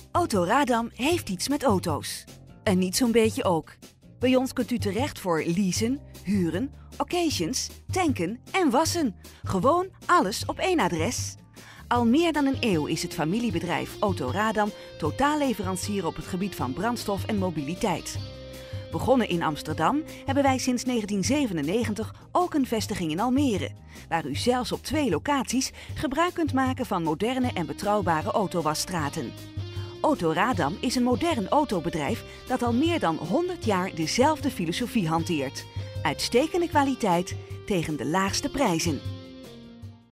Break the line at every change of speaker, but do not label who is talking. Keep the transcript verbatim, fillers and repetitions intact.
Autoradam heeft iets met auto's. En niet zo'n beetje ook. Bij ons kunt u terecht voor leasen, huren, occasions, tanken en wassen. Gewoon alles op één adres. Al meer dan een eeuw is het familiebedrijf Autoradam totaalleverancier op het gebied van brandstof en mobiliteit. Begonnen in Amsterdam hebben wij sinds negentien zevenennegentig ook een vestiging in Almere, waar u zelfs op twee locaties gebruik kunt maken van moderne en betrouwbare autowasstraten. Autoradam is een modern autobedrijf dat al meer dan honderd jaar dezelfde filosofie hanteert. Uitstekende kwaliteit tegen de laagste prijzen.